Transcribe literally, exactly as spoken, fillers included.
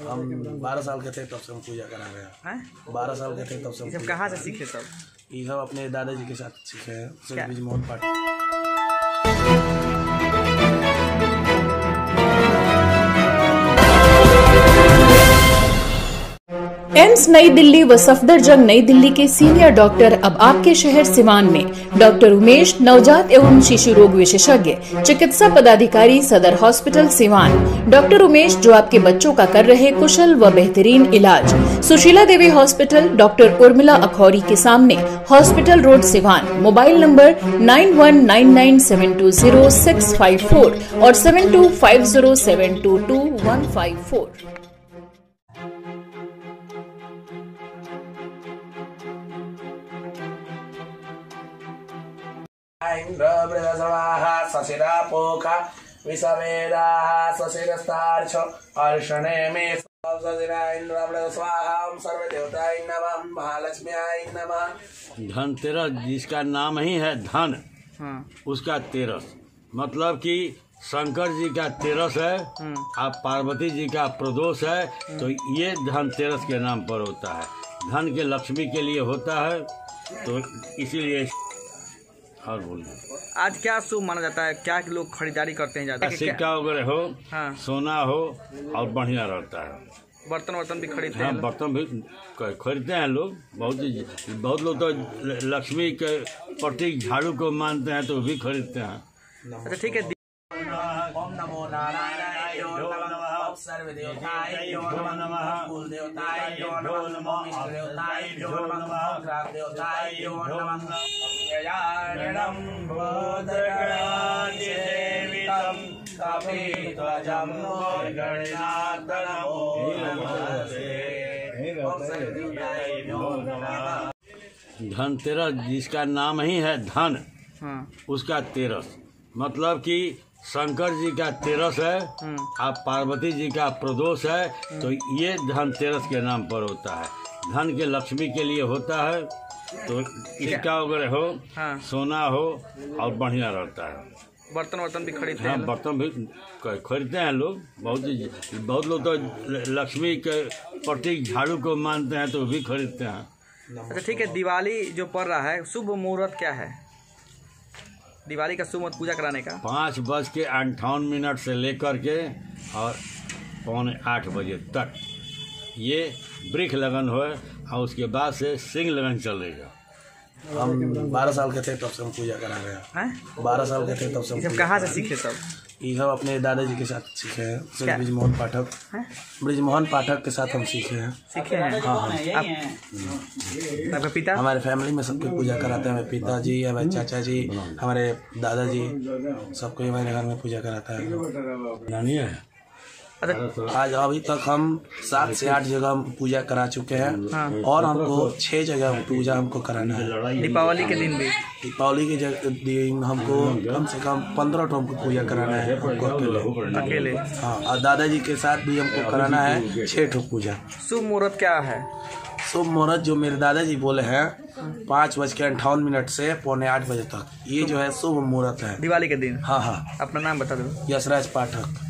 हम बारह साल के थे तब से हम पूजा करा रहे हैं। बारह साल के थे तब से। सब कहाँ से सीखे सब? ये सब अपने दादाजी के साथ सीखे हैं, ब्रिजमोहन पाठक। एम्स नई दिल्ली व सफदरजंग नई दिल्ली के सीनियर डॉक्टर अब आपके शहर सिवान में। डॉक्टर उमेश, नवजात एवं शिशु रोग विशेषज्ञ, चिकित्सा पदाधिकारी, सदर हॉस्पिटल सिवान। डॉक्टर उमेश जो आपके बच्चों का कर रहे कुशल व बेहतरीन इलाज। सुशीला देवी हॉस्पिटल, डॉक्टर उर्मिला अखौरी के सामने, hospital road Siwan. Mobile number nine one nine nine seven two zero six five four और seven two five zero seven two two one five four. इंद्र बृहस्पतिः सशिरा पोखा विषवेदाः सशिरस्तार्च अर्षणे मे सशिरा इंद्र बृहस्पतिः सर्व देवताय नमः महालक्ष्म्याय नमः। धनतेरस जिसका नाम ही है धन, उसका तेरस मतलब कि शंकर जी का तेरस है और पार्वती जी का प्रदोष है, तो ये धनतेरस के नाम पर होता है। धन के लक्ष्मी के लिए होता है, तो इसीलिए। और बोलिए आज क्या शुभ माना जाता है? क्या लोग खरीदारी करते हैं ज्यादा? सिक्का वगैरह हो, हाँ। सोना हो और बढ़िया रहता है। बर्तन वर्तन भी खरीदते हाँ, हैं? बर्तन भी खरीदते हैं लोग। बहुत बहुत लोग तो लक्ष्मी के प्रतीक झाड़ू को मानते हैं, तो भी खरीदते हैं। अच्छा ठीक है। ओम नमो नारायणाय नमः, सर्व देवताय नमः, कुल देवताय नमः, इष्ट देवताय नमः, ग्राम देवताय नमः। ययारणं बोधगणानि सेवितं कपिध्वजं गणनाथनमो नमस्ते। ओम सर्व देवताय नमः। धनतेरस जिसका नाम ही है धन, उसका तेरस मतलब कि शंकर जी का तेरस है और पार्वती जी का प्रदोष है, तो ये धनतेरस के नाम पर होता है। धन के लक्ष्मी के लिए होता है, तो सिक्का वगैरह हो, हाँ। सोना हो और बढ़िया रहता है। बर्तन वर्तन भी खरीदते हाँ, हैं? बर्तन भी खरीदते हैं लोग। बहुत बहुत लोग तो लक्ष्मी के प्रतीक झाड़ू को मानते हैं, तो भी खरीदते हैं। अच्छा ठीक है। दिवाली जो पड़ रहा है, शुभ मुहूर्त क्या है दिवाली का शुभ पूजा कराने का? पाँच बज के अंठावन मिनट से लेकर के और पौने आठ बजे तक ये वृक्ष लगन हो, और उसके बाद से सिंह लगन चलेगा। हम बारह साल के थे तब से हम पूजा करा रहे हैं। बारह साल के थे तब से। सब कहाँ से सीखे सब? ये सब अपने दादाजी के साथ सीखे हैं, ब्रिजमोहन पाठक। ब्रिजमोहन पाठक के साथ हम सीखे हैं। सीखे हैं? हाँ हाँ। आपका पिता? हमारे फैमिली में सबको पूजा कराते हैं। हमारे पिताजी, हमारे चाचा जी, हमारे दादाजी, सबको हमारे घर में पूजा कराता है। नानी है। आज अभी तक हम सात से आठ जगह पूजा करा चुके हैं, हाँ। और हमको छह जगह पूजा हमको कराना है। दीपावली के दिन भी? दीपावली के दिन हमको कम से कम पंद्रह ठो हमको पूजा कराना है, हमको अकेले अकेले हाँ। और दादाजी के साथ भी हमको कराना है छह ठो पूजा। शुभ मुहूर्त क्या है? शुभ मुहूर्त जो मेरे दादाजी बोले हैं, पाँच बज के अंठावन मिनट से पौने आठ बजे तक, ये जो है शुभ मुहूर्त है दिवाली के दिन। हाँ हाँ। अपना नाम बता दो। यशराज पाठक।